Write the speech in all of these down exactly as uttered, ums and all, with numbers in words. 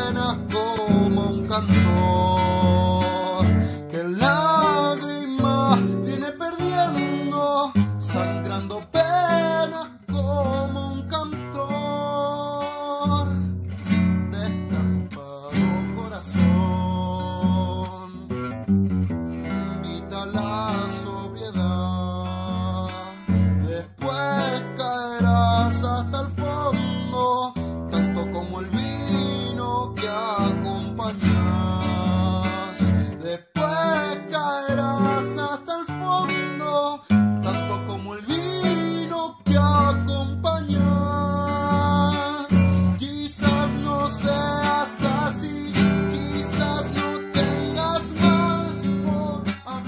penas como un cantor que en lágrimas viene perdiendo, sangrando penas como un cantor. Descampado corazón, invita a la sobriedad, después caerás hasta el fondo, tanto como el vino que acompañas. Después caerás hasta el fondo, tanto como el vino que acompañas. Quizás no seas así, quizás no tengas más por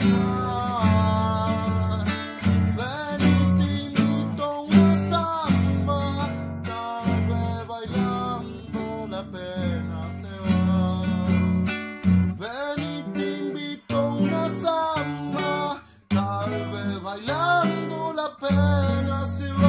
hablar. Ven y te invito a una samba, tal vez bailando la pena se va. Ven y te invito a una samba, tal vez bailando la pena se va.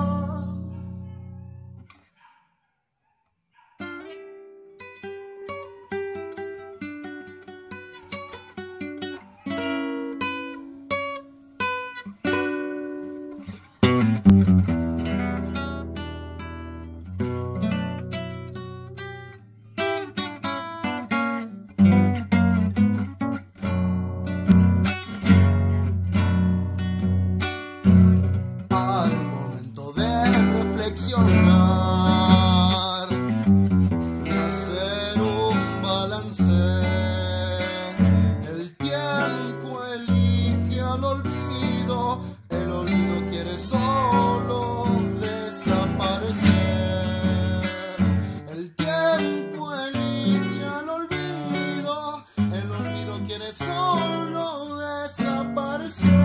Al momento de reflexionar y hacer un balance, el tiempo elige al olvido, el olvido quiere solo desaparecer. El tiempo elige al olvido, el olvido quiere solo desaparecer.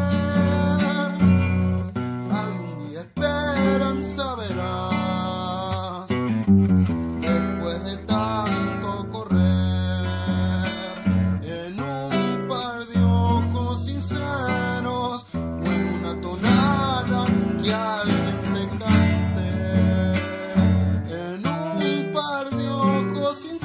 Esperanza verás, después de tanto correr, en un par de ojos sinceros o en una tonada que alguien te cante. En un par de ojos sinceros